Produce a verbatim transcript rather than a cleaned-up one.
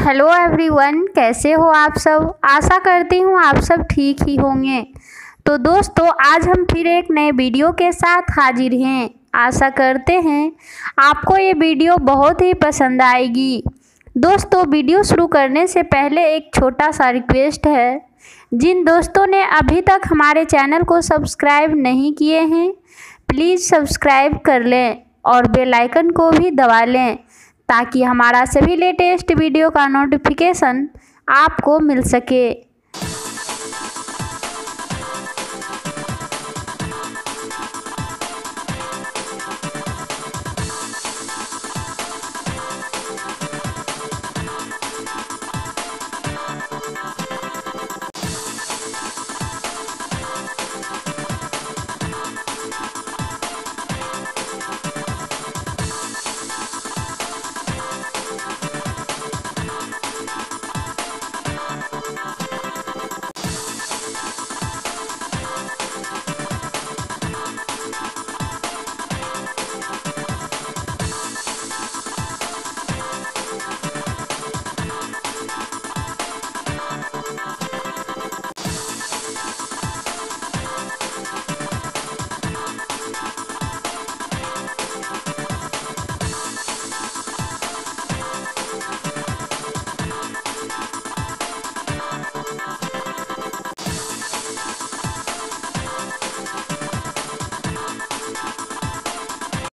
Hello everyone, कैसे हो आप सब। आशा करती हूँ आप सब ठीक ही होंगे। तो दोस्तों, आज हम फिर एक नए वीडियो के साथ हाजिर हैं। आशा करते हैं आपको ये वीडियो बहुत ही पसंद आएगी। दोस्तों, वीडियो शुरू करने से पहले एक छोटा सा रिक्वेस्ट है। जिन दोस्तों ने अभी तक हमारे चैनल को सब्सक्राइब नहीं किए हैं, प्लीज़ सब्सक्राइब कर लें और बेल आइकन को भी दबा लें, ताकि हमारा सभी लेटेस्ट वीडियो का नोटिफिकेशन आपको मिल सके।